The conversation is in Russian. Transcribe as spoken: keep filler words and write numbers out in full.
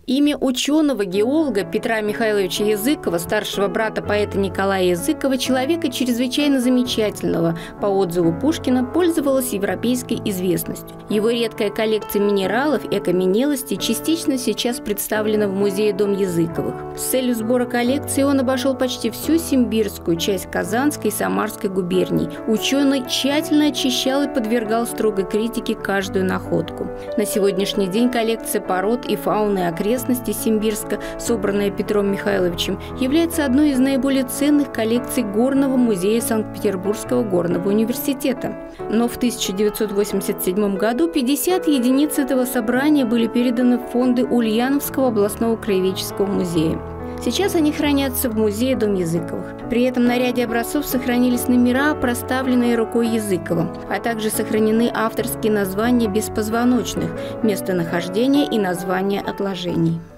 Имя ученого-геолога Петра Михайловича Языкова, старшего брата поэта Николая Языкова, человека чрезвычайно замечательного, по отзыву Пушкина, пользовалось европейской известностью. Его редкая коллекция минералов и окаменелостей частично сейчас представлена в музее Дом Языковых. С целью сбора коллекции он обошел почти всю симбирскую часть Казанской и Самарской губерний. Ученый тщательно очищал и подвергал строгой критике каждую находку. На сегодняшний день коллекция пород и фауны окрестностей Симбирска, собранная Петром Михайловичем, является одной из наиболее ценных коллекций Горного музея Санкт-Петербургского горного университета. Но в тысяча девятьсот восемьдесят седьмом году пятьдесят единиц этого собрания были переданы в фонды Ульяновского областного краеведческого музея. Сейчас они хранятся в музее Дом Языковых. При этом на ряде образцов сохранились номера, проставленные рукой Языкова, а также сохранены авторские названия беспозвоночных, местонахождения и названия отложений.